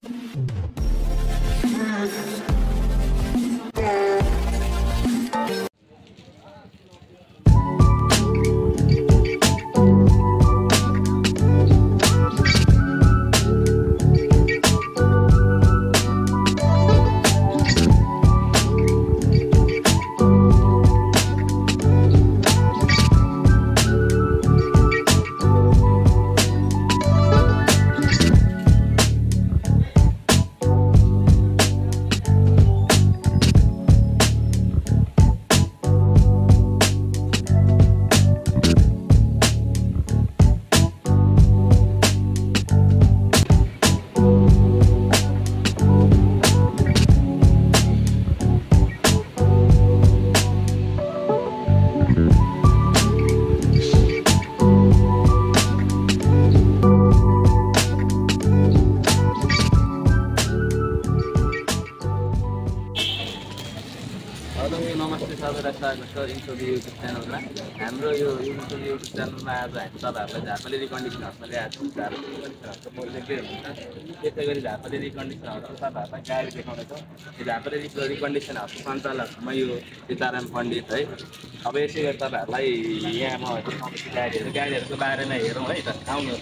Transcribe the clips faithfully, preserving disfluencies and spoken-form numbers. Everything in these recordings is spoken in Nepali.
युट्युब च्यानलमा हाम्रो यो युट्युब युट्युब च्यानलमा आज हामी तपाईँहरूलाई झापाले रिकन्डिसन हाउसमा ल्याएको छौँ। झापा रिकन्डिसन हाउसको मोडल के हुन्छ, त्यसै गरी झापाले रिकन्डिसन हाउसमा तपाईँहरूलाई गाडी देखाउनेछौँ। यो झापाले रिकन्डिसन हाउसको सञ्चालक म यो सीताराम पण्डित है। अब यसै गरी तपाईँहरूलाई यहाँ म देखाउँछु गाडीहरू गाडीहरूको बारेमा हेरौँ है त, आउनुहोस्।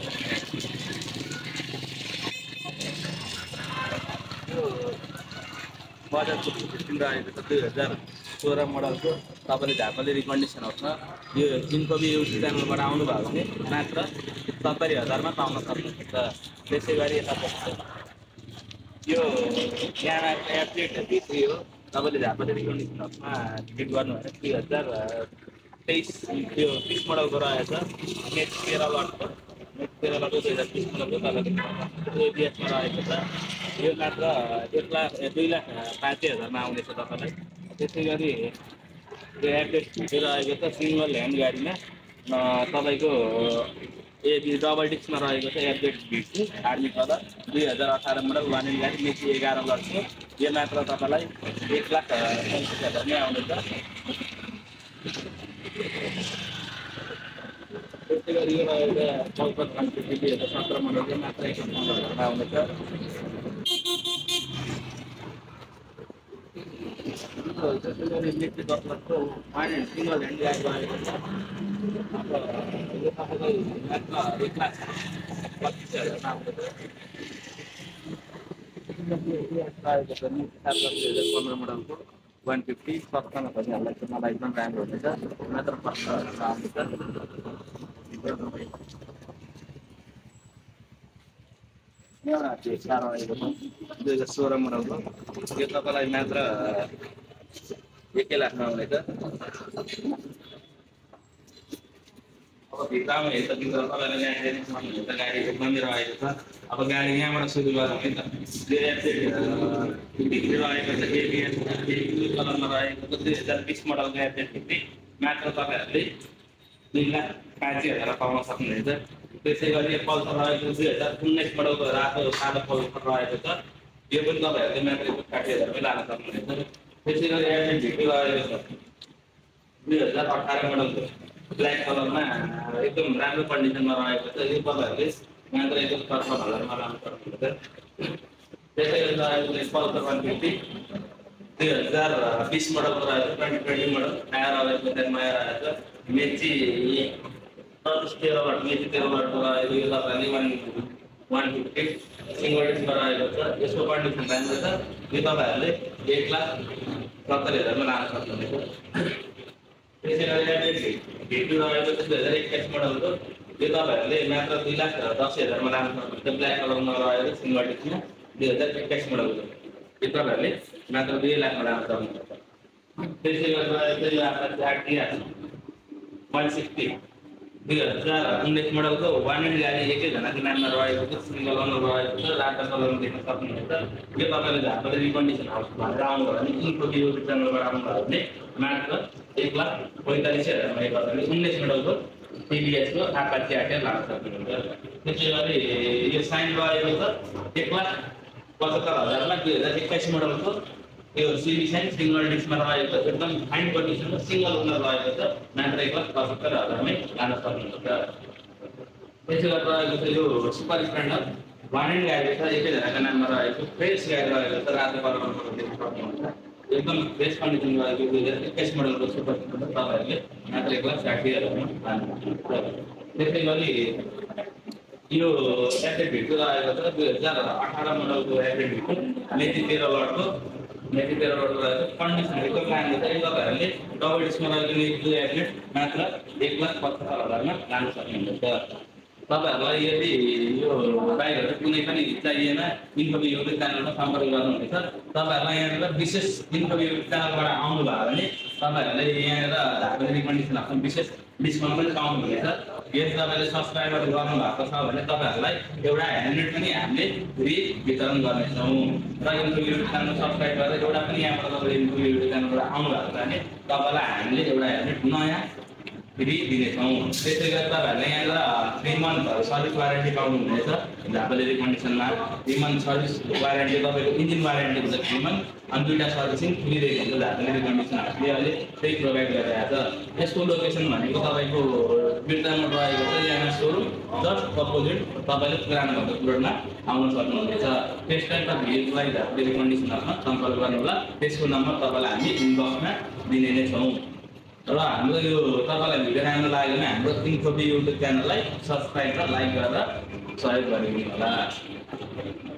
बजाजको फिफ्टिन रहेको छ दुई हजार सोह्र मोडलको। तपाईँले झापाले रिकन्डिसन हाउसमा यो जिनकबी युट्युब च्यानलबाट आउनुभयो भने मात्र सत्तरी हजारमा पाउन सक्नुहुन्छ। त्यसै गरी तपाईँको यो यहाँ एप्लेट भित्री हो। तपाईँले झापाले रिकन्डिसन हाउसमा भिजिट गर्नुभयो भने दुई हजार तेइस त्यो तिस मोडलको रहेछ। नेट तेह्र लटको नेट तेह्र लटको दुई हजार तिस मोडलको तपाईँले एबिएसमा रहेको छ। यो मात्र एक लाख दुई लाख पाँच हजारमा आउनेछ तपाईँलाई। त्यसै गरी यो एड्रेस भिडियो रहेको छ सिङ्गल ह्यान्ड गाडीमा तपाईँको ए डबल डिस्कमा रहेको छ। एड्रेस भिडियो आर्मी कलर दुई हजार अठार मोडल वान एन्ड गाडी मेची एघार लटको। यो मात्र तपाईँलाई एक लाख पैँतिस हजारमै आउनेछ। त्यसै गरी यो रहेको चौपन्न घन्टे दुई हजार सत्र मोडलको मात्र एक लाख पन्ध्र हजारमा आउनेछ। इलेक्ट्रिक बसको वान एन्ड सिङ्गल ह्यान्ड गाडी रहेको छ। अब यो तपाईँलाई मात्र एक लाख पच्चिस हजारमा आउँदैछ। रहेको छ नि सात लाख दुई हजार पन्ध्र मोडलको वान फिफ्टी सत्तामा पनि हामीलाई मलाई एकदम राम्रो हुनेछ। मात्र पच्चिस हजारमा आउँदैछ। एउटा भेट्ला रहेको छ दुई हजार सोह्र मोडलको। यो तपाईँलाई मात्र एकै लाखमा आउनेछ। अब भित्तामा हेर्दा दिँदा तपाईँलाई यहाँ हेर्नु सक्नुहुन्छ गाडी एकदमै रहेको छ। अब गाडी यहाँबाट सुरु गरौँ है त। फिफ्टी रहेको छ एबिएस ब्लू कलरमा रहेको छ दुई हजार बिस मोडलको एबिएस फिफ्टी मात्र तपाईँहरूले दुई लाख पाँच हजारमा पाउन सक्नुहुनेछ। त्यसै गरी पल्सर रहेको दुई हजार उन्नाइस मोडलको रातो सादा पल्सर रहेको छ। यो पनि तपाईँहरूले मात्र साठी हजारमै लान सक्नुहुनेछ। त्यसै गरी एबिएस फिफ्टी रहेको छ दुई हजार अठार मोडलको ब्ल्याक कलरमा एकदम राम्रो कन्डिसनमा रहेको छ। यो तपाईँहरूले मात्र एकदम पचपन्न हजारमा लान सक्नुहुन्छ। त्यसै गरी रहेको पल्सर वान फिफ्टी दुई हजार बिस मोडलको रहेको ट्वेन्टी ट्वेन्टी मोडल नयाँ रहेको त्यहाँ नयाँ रहेको मेची पच्चिस तेह्र वाट मेची तेह्र वाटको रहेको। यो तपाईँहरूले वान वान फिफ्टी सिङ्गल डिस्कमा रहेको छ। यसको कन्डिसन राम्रो छ। यो तपाईँहरूले एक लाख सत्तरी हजारमा लान सक्नुहुनेछ। त्यसै गरी भिडियो रहेको छ दुई हजार एक्काइस मोडलको। यो तपाईँहरूले मात्र दुई लाख दस हजारमा लान सक्नुहुन्छ। ब्ल्याक कलरमा रहेको सिङ्गल डिस्कमा दुई हजार एक्काइस मोडलको। यो तपाईँहरूले मात्र दुई लाखमा लान सक्नुहुन्छ। त्यसै गरी रहेको यो आफ्नो आरटिआर वान सिक्सटी दुई हजार उन्नाइस मोडलको वान एन्ड गाडी एकैजनाको नाममा रहेको छ। सिङ्गल ओनर रहेको छ। रातो कलरमा देख्न सक्नुहुन्छ। यो तपाईँले झापाले रिकन्डिसन हाउस भनेर आउनुभयो भने इन्फोको युट्युब च्यानलबाट आउनुभयो भने मात्र एक लाख पैँतालिस हजारमा यो तपाईँले उन्नाइस मोडलको टिभिएसको आपाची आरटिआर लान सक्नुहुन्छ। त्यसै गरी यो साइन रहेको छ एक लाख पचहत्तर हजारमा दुई हजार एक्काइस मोडलको यो सिबी साइन सिङ्गल डिस्कमा रहेको एकदम फाइन कन्डिसनमा सिङ्गल ओनर रहेको छ। मात्र एक लाख पचहत्तर हजारमै लान सक्नुहुन्छ। त्यसै गरी रहेको छ यो सुपर स्प्लेन्डर वारेन्टी गाडी छ एकैजनाको नाममा रहेको फ्रेस गाडी रहेको छ रातो कलरको देख्न सक्नुहुन्छ एकदम फ्रेस कन्डिसनमा रहेको दुई हजार एक्काइस मोडलको सुपर स्कुटर तपाईँहरूले मात्र एक लाख साठी हजारमा पाउनुहुन्छ त्यसै गरी यो एफएड भिटो रहेको छ दुई हजार अठार मोडलको एफएड भिटो मेथी तेह्र लटको मेथी तेह्र लटको रहेको कन्डिसन एकदम राम्रो छ तपाईँहरूले डबल डिस्कमा रहेको यो एफएड मात्र एक लाख पचहत्तर हजारमा लान सक्नुहुन्छ तपाईहरुलाई यदि यो बाइकहरु कुनै पनि चाहिएन इन्फो युट्युब च्यानलमा सम्पर्क गर्नुहुनेछ तपाईहरुलाई यहाँनिर विशेष इन्फो युट्युब च्यानलबाट आउनु भयो भने तपाईहरुलाई यहाँनिर धापली कन्डिसनमा विशेष डिस्काउन्ट पनि पाउनुहुनेछ यदि तपाईले सब्स्क्राइबर गर्नु भएको छ भने तपाईहरुलाई एउटा हेलमेट पनि हामीले फ्री वितरण गर्नेछौँ र इन्फो युट्युब च्यानल सब्स्क्राइब गरेर एउटा पनि यहाँबाट तपाईले इन्फो युट्युब च्यानलबाट आउनु भएको छ भने तपाईलाई हामीले एउटा हेलमेट नयाँ फ्री दिनेछौँ त्यसै गरी तपाईहरुले यहाँनिर थ्री मन्थ सर्भिस वारेन्टी पाउनुहुनेछ झापलेरी कन्डिसनमा थ्री मन्थ सर्भिस वारेन्टी तपाईको इन्जिन वारेन्टी हुन्छ थ्री मन्थ अनि दुईटा सर्भिसिङ फ्री दिएको हुन्छ झापलेरी कन्डिसनहरूले अहिले त्यही प्रोभाइड गरिरहेको छ यसको लोकेसन भनेको तपाईको बिर्तामा रहेको छ यहाँ सोरुम जस्ट अपोजिट तपाईले पुरानो भएको रोडमा आउन सक्नुहुनेछ त्यस टाइपका भिडियोलाई झापलेरी कन्डिसनरमा सम्पर्क गर्नुहोला त्यसको नम्बर तपाईलाई हामी इनबक्समा दिने नै छौँ र हाम्रो यो तपाईलाई भिडियो राम्रो लाग्यो भने हाम्रो इन्फो युट्युब च्यानललाई सब्स्क्राइब र लाइक गरेर सहयोग गरिदिनु होला।